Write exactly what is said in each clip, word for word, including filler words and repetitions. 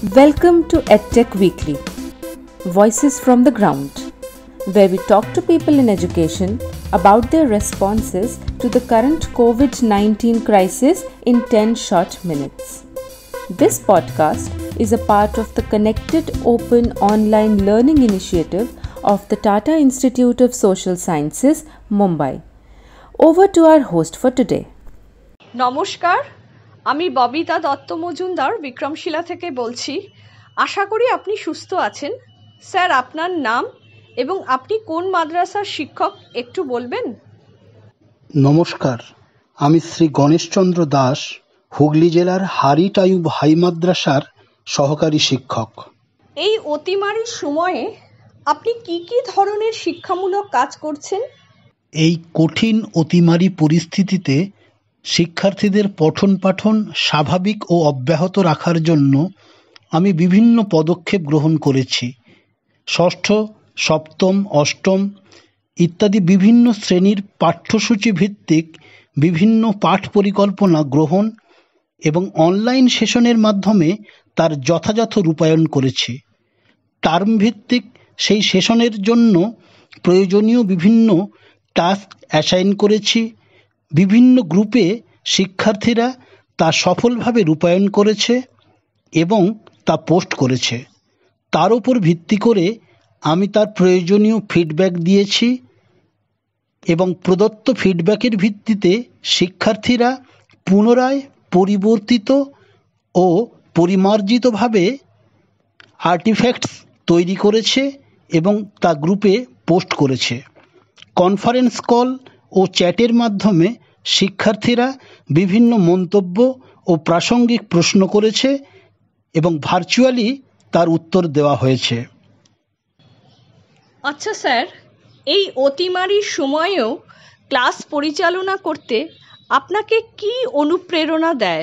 Welcome to EdTech Weekly, Voices from the Ground, where we talk to people in education about their responses to the current covid nineteen crisis in ten short minutes. This podcast is a part of the Connected Open Online Learning Initiative of the Tata Institute of Social Sciences, Mumbai. Over to our host for today. নমস্কার, আমি ববিতা দত্ত মজুমদার বিক্রমশিলা থেকে বলছি। আশা করি আপনি সুস্থ আছেন। Sir, আপনার নাম এবং আপনি কোন মাদ্রাসার শিক্ষক একটু বলবেন? নমস্কার, আমি শ্রী গণেশচন্দ্র দাস, হুগলি জেলার হারিটাইব হাই মাদ্রাসার সহকারী শিক্ষক। এই অতিমারির সময়ে আপনি কি কি ধরনের শিক্ষামূলক কাজ করছেন? এই কঠিন অতিমারি পরিস্থিতিতে শিক্ষার্থীদের পঠন পাঠন স্বাভাবিক ও অব্যাহত রাখার জন্য আমি বিভিন্ন পদক্ষেপ গ্রহণ করেছি। ষষ্ঠ, সপ্তম, অষ্টম ইত্যাদি বিভিন্ন শ্রেণীর পাঠ্যসূচি ভিত্তিক বিভিন্ন পাঠ পরিকল্পনা গ্রহণ এবং অনলাইন সেশনের মাধ্যমে তার যথাযথ রূপায়ণ করেছি। টার্ম ভিত্তিক সেই সেশনের জন্য প্রয়োজনীয় বিভিন্ন টাস্ক অ্যাসাইন করেছি। বিভিন্ন গ্রুপে শিক্ষার্থীরা তা সফলভাবে রূপায়ণ করেছে এবং তা পোস্ট করেছে। তার উপর ভিত্তি করে আমি তার প্রয়োজনীয় ফিডব্যাক দিয়েছি এবং প্রদত্ত ফিডব্যাকের ভিত্তিতে শিক্ষার্থীরা পুনরায় পরিবর্তিত ও পরিমার্জিতভাবে আর্টিফ্যাক্টস তৈরি করেছে এবং তা গ্রুপে পোস্ট করেছে। কনফারেন্স কল ও চ্যাটের মাধ্যমে শিক্ষার্থীরা বিভিন্ন মন্তব্য ও প্রাসঙ্গিক প্রশ্ন করেছে এবং ভার্চুয়ালি তার উত্তর দেওয়া হয়েছে। আচ্ছা স্যার, এই অতিমারির সময়েও ক্লাস পরিচালনা করতে আপনাকে কি অনুপ্রেরণা দেয়?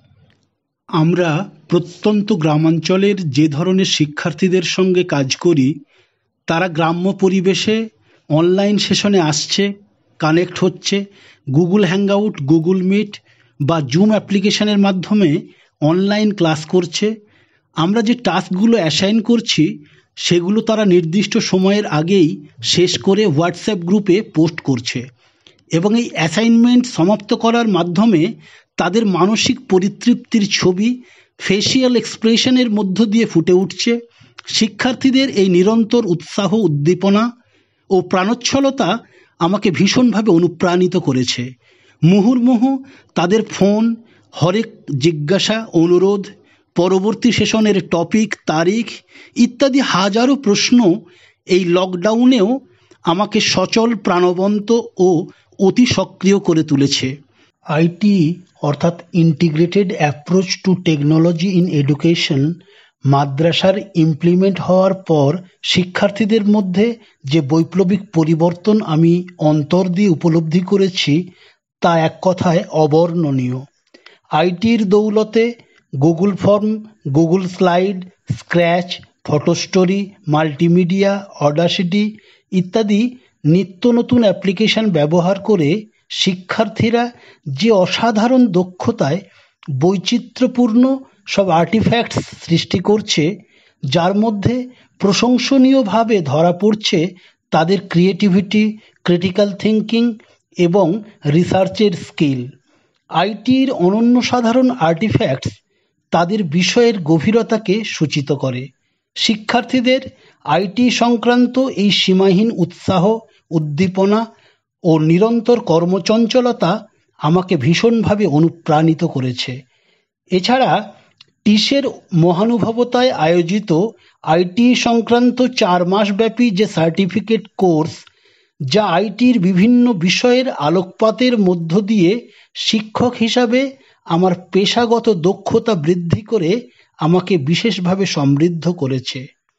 আমরা প্রত্যন্ত গ্রামাঞ্চলের যে ধরনের শিক্ষার্থীদের সঙ্গে কাজ করি, তারা গ্রাম্য পরিবেশে অনলাইন সেশনে আসছে, কানেক্ট হচ্ছে, গুগল হ্যাংআউট, গুগল মিট বা জুম অ্যাপ্লিকেশনের মাধ্যমে অনলাইন ক্লাস করছে। আমরা যে টাস্কগুলো অ্যাসাইন করছি সেগুলো তারা নির্দিষ্ট সময়ের আগেই শেষ করে হোয়াটসঅ্যাপ গ্রুপে পোস্ট করছে এবং এই অ্যাসাইনমেন্ট সমাপ্ত করার মাধ্যমে তাদের মানসিক পরিতৃপ্তির ছবি ফেসিয়াল এক্সপ্রেশনের মধ্য দিয়ে ফুটে উঠছে। শিক্ষার্থীদের এই নিরন্তর উৎসাহ, উদ্দীপনা ও প্রাণোচ্ছলতা আমাকে ভীষণভাবে অনুপ্রাণিত করেছে। মুহুর্মুহু তাদের ফোন, হরেক জিজ্ঞাসা, অনুরোধ, পরবর্তী সেশনের টপিক, তারিখ ইত্যাদি হাজারো প্রশ্ন এই লকডাউনেও আমাকে সচল, প্রাণবন্ত ও অতি সক্রিয় করে তুলেছে। আইটি অর্থাৎ integrated approach to technology in education মাদ্রাসার ইমপ্লিমেন্ট হওয়ার পর শিক্ষার্থীদের মধ্যে যে বৈপ্লবিক পরিবর্তন আমি অন্তর দিয়ে উপলব্ধি করেছি তা এক কথায় অবর্ণনীয়। আইটির দৌলতে Google form, Google slide, scratch, photo story, multimedia, audacity ইত্যাদি নিত্য নতুন অ্যাপ্লিকেশন ব্যবহার করে শিক্ষার্থীরা যে অসাধারণ দক্ষতায় বৈচিত্র্যপূর্ণ সব আর্টিফ্যাক্টস সৃষ্টি করছে, যার মধ্যে প্রশংসনীয়ভাবে ধরা পড়ছে তাদের ক্রিয়েটিভিটি, ক্রিটিক্যাল থিঙ্কিং এবং রিসার্চের স্কিল। আইটির অনন্য সাধারণ আর্টিফ্যাক্টস তাদের বিষয়ের গভীরতাকে সূচিত করে। শিক্ষার্থীদের আইটি সংক্রান্ত এই সীমাহীন উৎসাহ, উদ্দীপনা ও নিরন্তর কর্মচঞ্চলতা আমাকে ভীষণভাবে অনুপ্রাণিত করেছে। এছাড়া টিসের মহানুভবতায় আয়োজিত আইটি সংক্রান্ত চার মাসব্যাপী যে সার্টিফিকেট কোর্স, যা আইটির বিভিন্ন বিষয়ের আলোকপাতের মধ্য দিয়ে শিক্ষক হিসাবে আমার পেশাগত দক্ষতা বৃদ্ধি করে আমাকে বিশেষভাবে সমৃদ্ধ করেছে।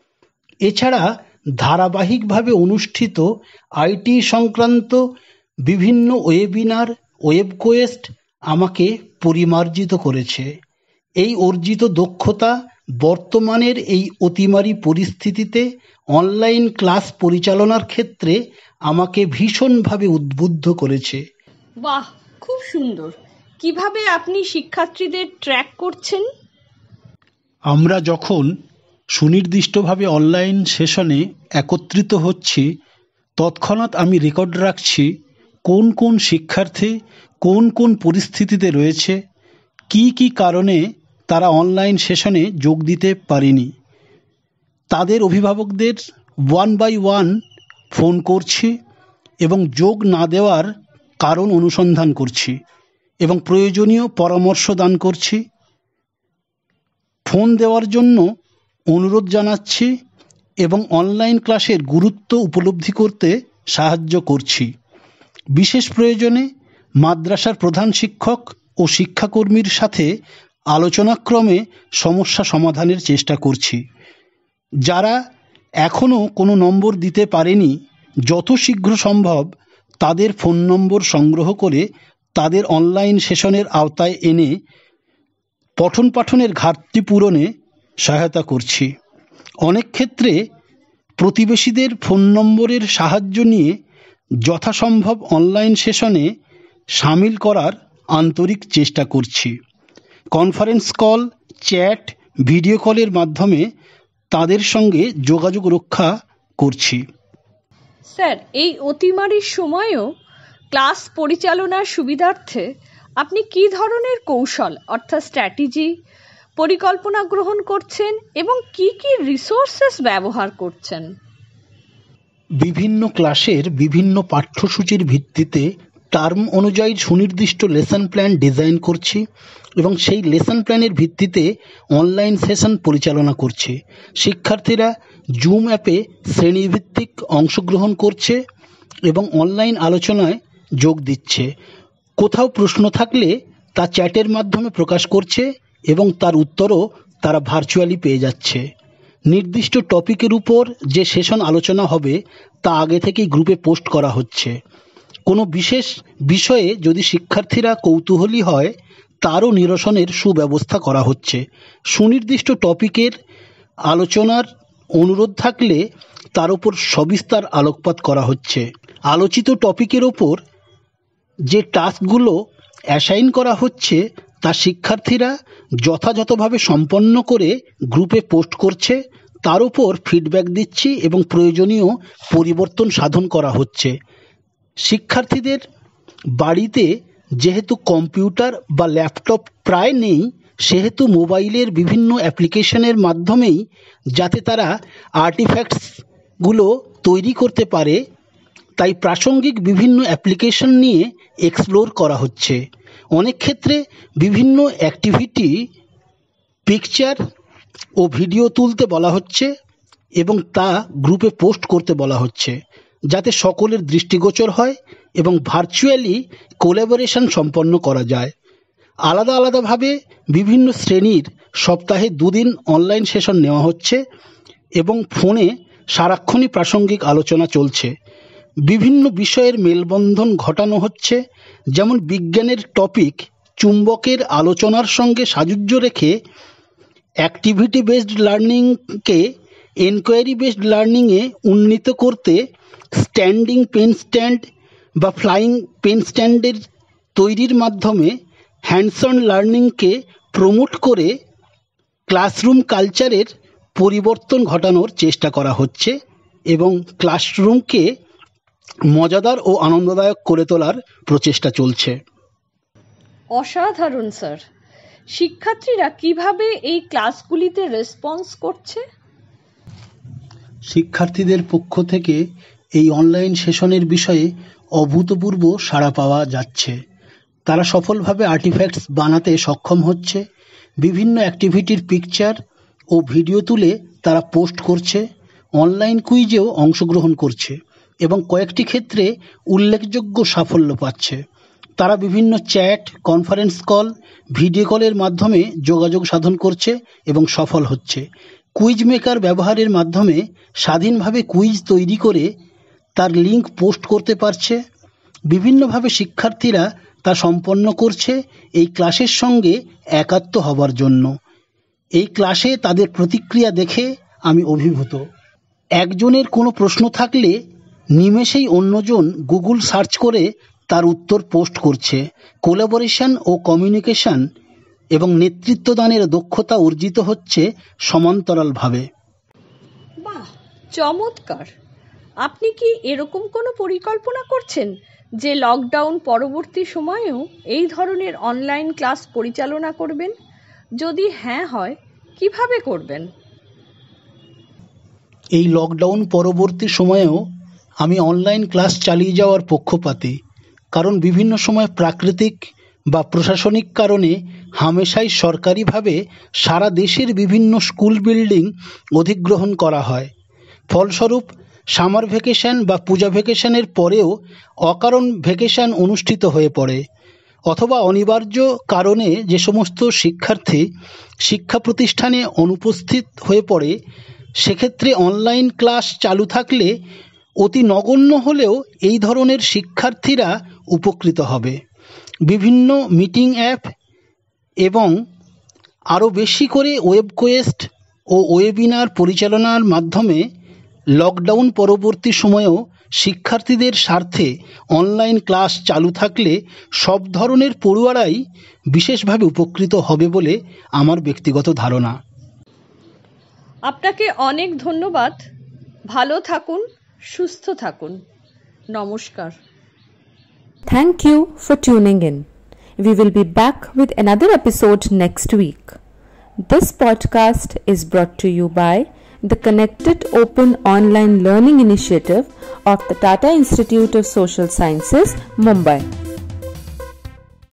এছাড়া ধারাবাহিকভাবে অনুষ্ঠিত আইটি সংক্রান্ত বিভিন্ন ওয়েবিনার, ওয়েব কোয়েস্ট আমাকে পরিমার্জিত করেছে। এই অর্জিত দক্ষতা বর্তমানের এই অতিমারি পরিস্থিতিতে অনলাইন ক্লাস পরিচালনার ক্ষেত্রে আমাকে ভীষণভাবে উদ্বুদ্ধ করেছে। বাহ, খুব সুন্দর। কিভাবে আপনি শিক্ষার্থীদের ট্র্যাক করছেন? আমরা যখন সুনির্দিষ্টভাবে অনলাইন সেশনে একত্রিত হচ্ছি, তৎক্ষণাৎ আমি রেকর্ড রাখছি কোন কোন শিক্ষার্থী কোন কোন পরিস্থিতিতে রয়েছে, কি কি কারণে তারা অনলাইন সেশনে যোগ দিতে পারেনি। তাদের অভিভাবকদের ওয়ান বাই ওয়ান ফোন করছি এবং যোগ না দেওয়ার কারণ অনুসন্ধান করছি এবং প্রয়োজনীয় পরামর্শ দান করছি। ফোন দেওয়ার জন্য অনুরোধ জানাচ্ছি এবং অনলাইন ক্লাসের গুরুত্ব উপলব্ধি করতে সাহায্য করছি। বিশেষ প্রয়োজনে মাদ্রাসার প্রধান শিক্ষক ও শিক্ষাকর্মীর সাথে আলোচনাক্রমে সমস্যা সমাধানের চেষ্টা করছি। যারা এখনও কোনো নম্বর দিতে পারেনি, যত শীঘ্র সম্ভব তাদের ফোন নম্বর সংগ্রহ করে তাদের অনলাইন সেশনের আওতায় এনে পঠন পাঠনের ঘাটতি পূরণে সহায়তা করছি। অনেক ক্ষেত্রে প্রতিবেশীদের ফোন নম্বরের সাহায্য নিয়ে যথাসম্ভব অনলাইন সেশনে সামিল করার আন্তরিক চেষ্টা করছি। কনফারেন্স কল, চ্যাট, ভিডিও কলের মাধ্যমে তাদের সঙ্গে যোগাযোগ রক্ষা করছি। স্যার, এই অতিমারির সময়েও ক্লাস পরিচালনার সুবিধার্থে আপনি কি ধরনের কৌশল অর্থাৎ স্ট্র্যাটেজি পরিকল্পনা গ্রহণ করছেন এবং কি কি রিসোর্সেস ব্যবহার করছেন? বিভিন্ন ক্লাসের বিভিন্ন পাঠ্যসূচির ভিত্তিতে টার্ম অনুযায়ী সুনির্দিষ্ট লেসন প্ল্যান ডিজাইন করছি এবং সেই লেসন প্ল্যানের ভিত্তিতে অনলাইন সেশন পরিচালনা করছি। শিক্ষার্থীরা জুম অ্যাপে শ্রেণীভিত্তিক অংশগ্রহণ করছে এবং অনলাইন আলোচনায় যোগ দিচ্ছে। কোথাও প্রশ্ন থাকলে তা চ্যাটের মাধ্যমে প্রকাশ করছে এবং তার উত্তরও তারা ভার্চুয়ালি পেয়ে যাচ্ছে। নির্দিষ্ট টপিকের উপর যে সেশন আলোচনা হবে তা আগে থেকেই গ্রুপে পোস্ট করা হচ্ছে। কোনো বিশেষ বিষয়ে যদি শিক্ষার্থীরা কৌতূহলী হয় তারও নিরসনের সুব্যবস্থা করা হচ্ছে। সুনির্দিষ্ট টপিকের আলোচনার অনুরোধ থাকলে তার উপর সবিস্তার আলোকপাত করা হচ্ছে। আলোচিত টপিকের ওপর যে টাস্কগুলো অ্যাসাইন করা হচ্ছে তা শিক্ষার্থীরা যথাযথভাবে সম্পন্ন করে গ্রুপে পোস্ট করছে, তার উপর ফিডব্যাক দিচ্ছি এবং প্রয়োজনীয় পরিবর্তন সাধন করা হচ্ছে। শিক্ষার্থীদের বাড়িতে যেহেতু কম্পিউটার বা ল্যাপটপ প্রায় নেই, সেহেতু মোবাইলের বিভিন্ন অ্যাপ্লিকেশনের মাধ্যমেই যাতে তারা আর্টিফ্যাক্টসগুলো তৈরি করতে পারে, তাই প্রাসঙ্গিক বিভিন্ন অ্যাপ্লিকেশন নিয়ে এক্সপ্লোর করা হচ্ছে। অনেক ক্ষেত্রে বিভিন্ন অ্যাক্টিভিটি পিকচার ও ভিডিও তুলতে বলা হচ্ছে এবং তা গ্রুপে পোস্ট করতে বলা হচ্ছে যাতে সকলের দৃষ্টিগোচর হয় এবং ভার্চুয়ালি কোলাবোরেশন সম্পন্ন করা যায়। আলাদা আলাদাভাবে বিভিন্ন শ্রেণীর সপ্তাহে দুদিন অনলাইন সেশন নেওয়া হচ্ছে এবং ফোনে সারাক্ষণই প্রাসঙ্গিক আলোচনা চলছে। বিভিন্ন বিষয়ের মেলবন্ধন ঘটানো হচ্ছে, যেমন বিজ্ঞানের টপিক চুম্বকের আলোচনার সঙ্গে সাযুজ্য রেখে অ্যাক্টিভিটি বেসড লার্নিংকে এনকোয়ারি বেসড লার্নিংয়ে উন্নীত করতে স্ট্যান্ডিং পেন স্ট্যান্ড বা ফ্লাইং পেন স্ট্যান্ডের তৈরির মাধ্যমে হ্যান্ডস অন লার্নিংকে প্রমোট করে ক্লাসরুম কালচারের পরিবর্তন ঘটানোর চেষ্টা করা হচ্ছে এবং ক্লাসরুমকে মজাদার ও আনন্দদায়ক করে তোলার প্রচেষ্টা চলছে। অসাধারণ স্যার। শিক্ষার্থীরা কিভাবে এই ক্লাসগুলিতে রেসপন্স করছে? শিক্ষার্থীদের পক্ষ থেকে এই অনলাইন সেশনের বিষয়ে অভূতপূর্ব সাড়া পাওয়া যাচ্ছে। তারা সফলভাবে আর্টিফ্যাক্টস বানাতে সক্ষম হচ্ছে, বিভিন্ন অ্যাক্টিভিটির পিকচার ও ভিডিও তুলে তারা পোস্ট করছে, অনলাইন কুইজেও অংশগ্রহণ করছে এবং কয়েকটি ক্ষেত্রে উল্লেখযোগ্য সাফল্য পাচ্ছে। তারা বিভিন্ন চ্যাট, কনফারেন্স কল, ভিডিও কলের মাধ্যমে যোগাযোগ সাধন করছে এবং সফল হচ্ছে। কুইজ মেকার ব্যবহারের মাধ্যমে স্বাধীনভাবে কুইজ তৈরি করে তার লিঙ্ক পোস্ট করতে পারছে। বিভিন্নভাবে শিক্ষার্থীরা তা সম্পন্ন করছে এই ক্লাসের সঙ্গে একাত্ম হবার জন্য। এই ক্লাসে তাদের প্রতিক্রিয়া দেখে আমি অভিভূত। একজনের কোনো প্রশ্ন থাকলে নিমেষেই অন্যজন গুগল সার্চ করে তার উত্তর পোস্ট করছে। কোলাবোরেশন ও কমিউনিকেশন এবং নেতৃত্বদানের দক্ষতা অর্জিত হচ্ছে সমান্তরালভাবে। বাহ, চমৎকার! আপনি কি এরকম কোনো পরিকল্পনা করছেন যে লকডাউন পরবর্তী সময়েও এই ধরনের অনলাইন ক্লাস পরিচালনা করবেন? যদি হ্যাঁ হয়, কিভাবে করবেন? এই লকডাউন পরবর্তী সময়েও আমি অনলাইন ক্লাস চালিয়ে যাওয়ার পক্ষপাতী, কারণ বিভিন্ন সময় প্রাকৃতিক বা প্রশাসনিক কারণে হামেশাই সরকারিভাবে সারা দেশের বিভিন্ন স্কুল বিল্ডিং অধিগ্রহণ করা হয়। ফলস্বরূপ সামার ভ্যাকেশন বা পূজা ভ্যাকেশনের পরেও অকারণ ভ্যাকেশন অনুষ্ঠিত হয়ে পড়ে, অথবা অনিবার্য কারণে যে সমস্ত শিক্ষার্থী শিক্ষা প্রতিষ্ঠানে অনুপস্থিত হয়ে পড়ে, সেক্ষেত্রে অনলাইন ক্লাস চালু থাকলে অতি নগণ্য হলেও এই ধরনের শিক্ষার্থীরা উপকৃত হবে। বিভিন্ন মিটিং অ্যাপ এবং আরও বেশি করে ওয়েব কোয়েস্ট ও ওয়েবিনার পরিচালনার মাধ্যমে লকডাউন পরবর্তী সময়েও শিক্ষার্থীদের স্বার্থে অনলাইন ক্লাস চালু থাকলে সব ধরনের পড়ুয়ারাই বিশেষভাবে উপকৃত হবে বলে আমার ব্যক্তিগত ধারণা। আপনাকে অনেক ধন্যবাদ। ভালো থাকুন, সুস্থ থাকুন। নমস্কার। Thank you for tuning in. We will be back with another episode next week. This podcast is brought to you by the Connected Open Online Learning Initiative of the Tata Institute of Social Sciences, Mumbai.